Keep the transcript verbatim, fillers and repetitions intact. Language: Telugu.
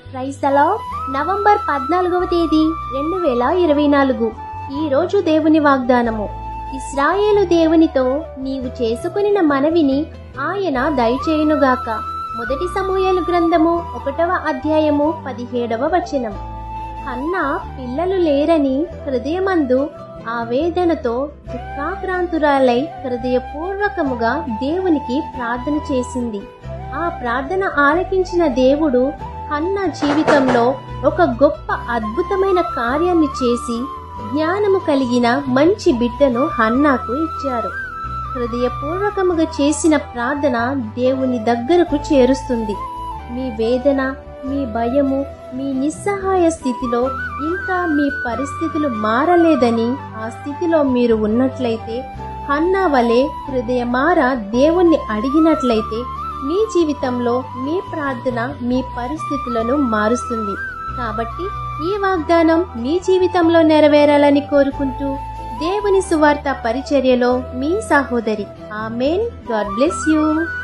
Praise the lord. నవంబర్ పద్నాలుగవ తేదీ రెండు వేల ఇరవై నాలుగు. ఈ రోజు దేవుని వాగ్దానము. ఇశ్రాయేలు దేవునితో నీవు చేసుకొనిన మనవిని ఆయన దయచేయునుగాక. మొదటి సమూయేలు గ్రంథము ఒకటవ అధ్యాయము పదిహేడవ వచనం. హన్నా పిల్లలు లేరని హృదయమందు ఆవేదనతో దుఃఖాక్రాంతురాలై హృదయపూర్వకముగా దేవునికి ప్రార్థన చేసింది. ఆ ప్రార్థన ఆలకించిన దేవుడు హన్నా జీవితంలో ఒక గొప్ప అద్భుతమైన కార్యాన్ని చేసి జ్ఞానము కలిగిన మంచి బిడ్డను హన్నాకు ఇచ్చారు. హృదయపూర్వకముగా చేసిన ప్రార్థన దేవుని దగ్గరకు చేరుస్తుంది. మీ వేదన, మీ భయము, మీ నిస్సహాయ స్థితిలో ఇంకా మీ పరిస్థితులు మారలేదని ఆ స్థితిలో మీరు ఉన్నట్లయితే హన్నా వలె హృదయమార దేవుణ్ణి అడిగినట్లయితే మీ జీవితంలో మీ ప్రార్థన మీ పరిస్థితులను మారుస్తుంది. కాబట్టి ఈ వాగ్దానం మీ జీవితంలో నెరవేరాలని కోరుకుంటూ దేవుని సువార్త పరిచర్యలో మీ సహోదరి. ఆమేన్. God bless you.